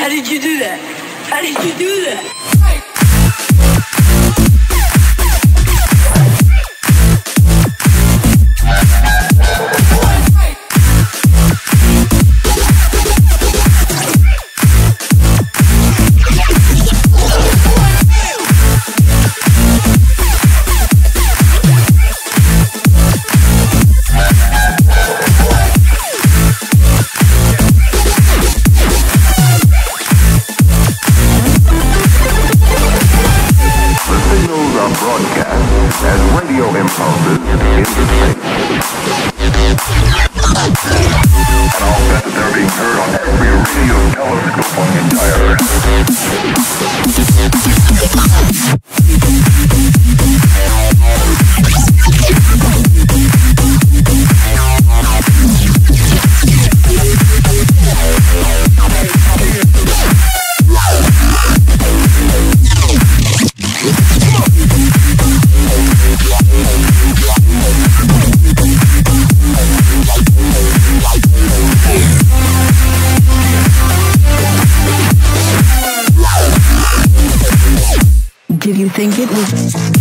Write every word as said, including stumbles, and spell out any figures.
How did you do that? How did you do that? Broadcast as radio impulses into space. And I'll bet that they're being heard on every radio telescope on the entire Earth. Did you think it was...